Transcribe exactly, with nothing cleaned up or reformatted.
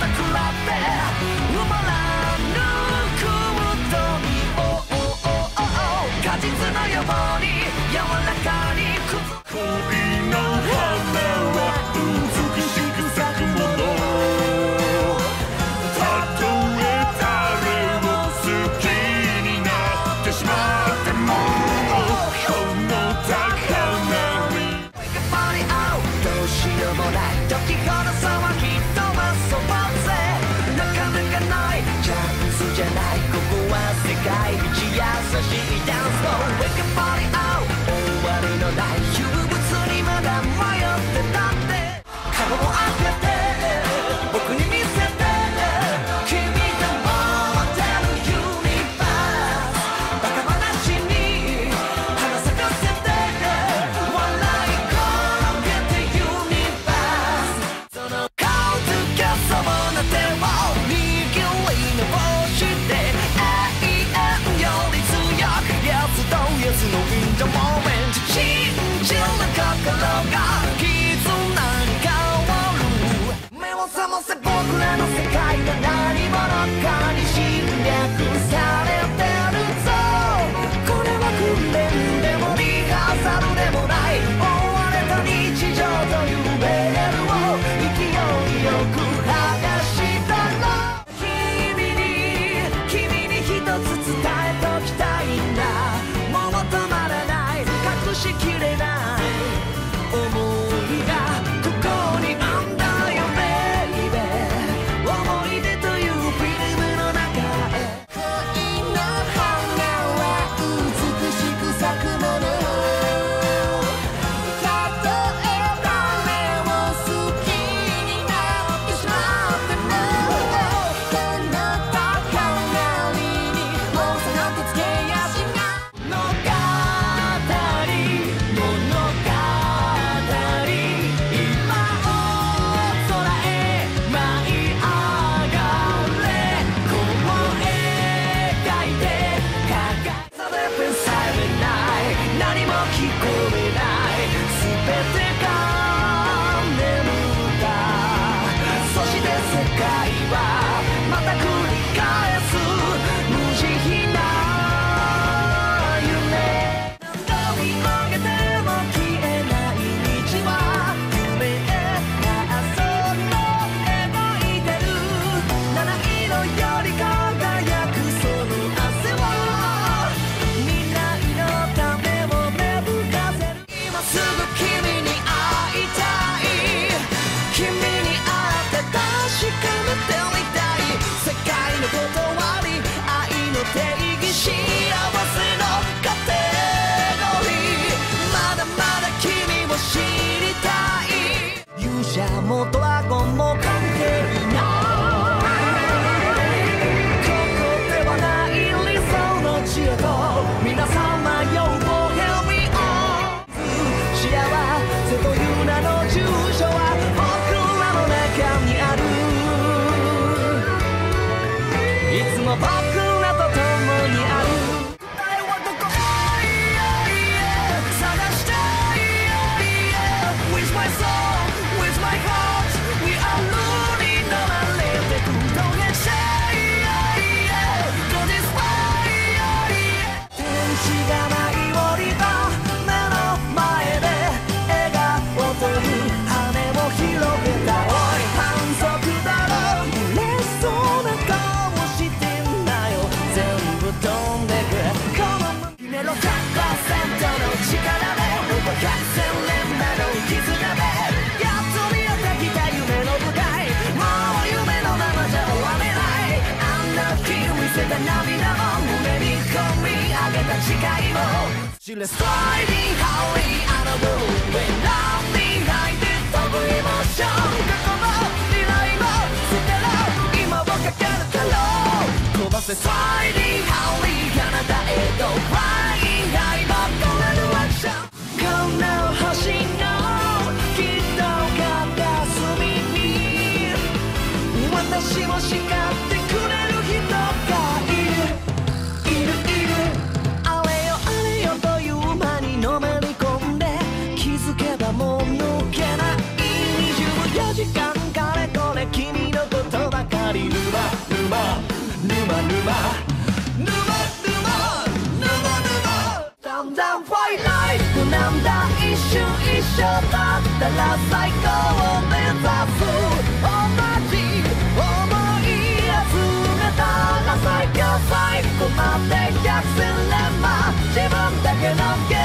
もドラゴンも関係ないここではない理想の地へと皆様よボヘミオン幸せという名の住所は僕らの中にあるいつも僕らと共にある涙も胸に込み上げた誓いも知れ Sliding Holly あのブルーウェイランに入って飛ぶエモーション過去も未来も捨てろ今をかけるから飛ばせ Sliding Holly あなたへと Flying High 求めるアクションこの星のきっと片隅に私を叱ってくれる人がいるいるいるあれよあれよという間にのめり込んで気づけばもう抜けないにじゅうよじかんかれこれ君のことばだったら最高を目指す同じ想い集めたら最強最後まで百戦錬磨自分だけのゲーム